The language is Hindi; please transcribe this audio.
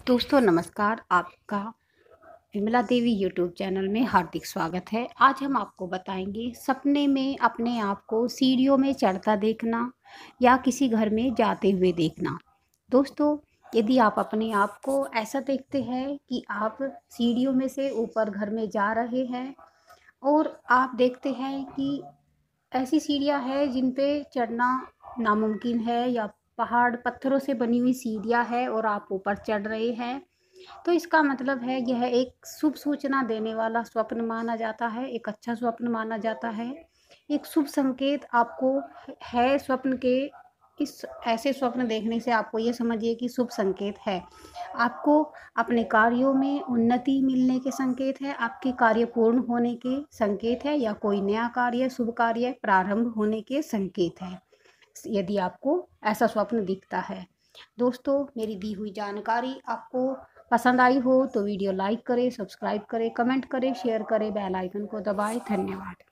दोस्तों नमस्कार। आपका विमला देवी यूट्यूब चैनल में हार्दिक स्वागत है। आज हम आपको बताएंगे सपने में अपने आप को सीढ़ियों में चढ़ता देखना या किसी घर में जाते हुए देखना। दोस्तों, यदि आप अपने आप को ऐसा देखते हैं कि आप सीढ़ियों में से ऊपर घर में जा रहे हैं और आप देखते हैं कि ऐसी सीढ़ियाँ हैं जिन पे चढ़ना नामुमकिन है, या पहाड़ पत्थरों से बनी हुई सीढ़ियाँ है और आप ऊपर चढ़ रहे हैं, तो इसका मतलब है यह एक शुभ सूचना देने वाला स्वप्न माना जाता है, एक अच्छा स्वप्न माना जाता है। एक शुभ संकेत आपको है स्वप्न के। इस ऐसे स्वप्न देखने से आपको ये समझिए कि शुभ संकेत है। आपको अपने कार्यों में उन्नति मिलने के संकेत है, आपके कार्य पूर्ण होने के संकेत है, या कोई नया कार्य, शुभ कार्य प्रारंभ होने के संकेत है, यदि आपको ऐसा स्वप्न दिखता है। दोस्तों, मेरी दी हुई जानकारी आपको पसंद आई हो तो वीडियो लाइक करें, सब्सक्राइब करें, कमेंट करें, शेयर करें, बेल आइकन को दबाएं। धन्यवाद।